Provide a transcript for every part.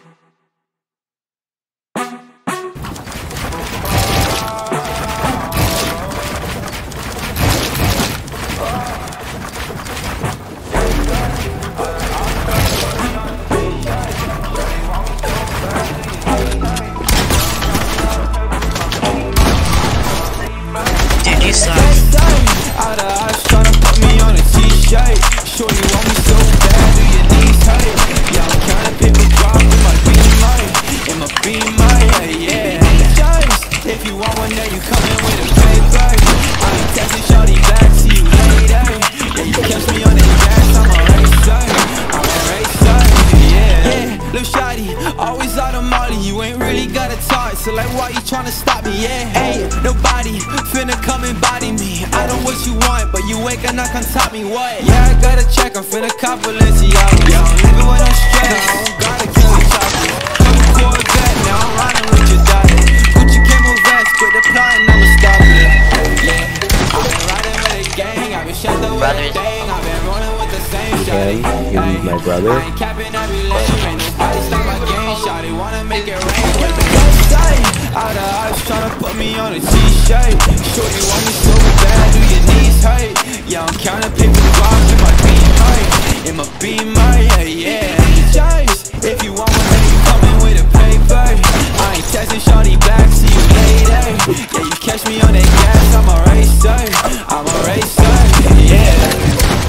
Out of eyes tryna put me on a t-shirt. Sure you want me so bad, do your knees hurt? Yeah, I'm counting paper drop in my beamer, yeah. Just if you want one, then you coming with a paper. I ain't texting shorty back, see you later. Yeah, you catch me on the gas, I'm a racer, yeah. Lil' shawty, always out of molly, you ain't really got a talk, so like why you tryna stop me, yeah? Hey, nobody finna come and body me. I know what you want, but you ain't gonna come top me, what? Yeah, I gotta check, I'm finna cop Balenciaga. Yeah, I'm living with no stress, I don't gotta kill the chocolate. Couple Corvette, now I'm riding with your daughter. Gucci camo vest, quit the plotting, I'ma stop it. Yeah, I've been riding with a gang, I've been shut up with a thing, I've been rolling with the same shawty. He's my brother. I ain't capping every lane, ain't nobody stop my game, shawty wanna make it rain with the ghost sight. Out of eyes tryna put me on a t-shirt. Sure you want me so bad, do your knees hurt? Yeah, I'm counting paper drops in my beamer, yeah. Just if you want one, then you coming with a paper. I ain't texting shorty back, see you later. Yeah, you catch me on that gas, I'm a racer,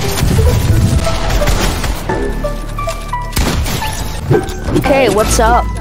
yeah. Hey, what's up?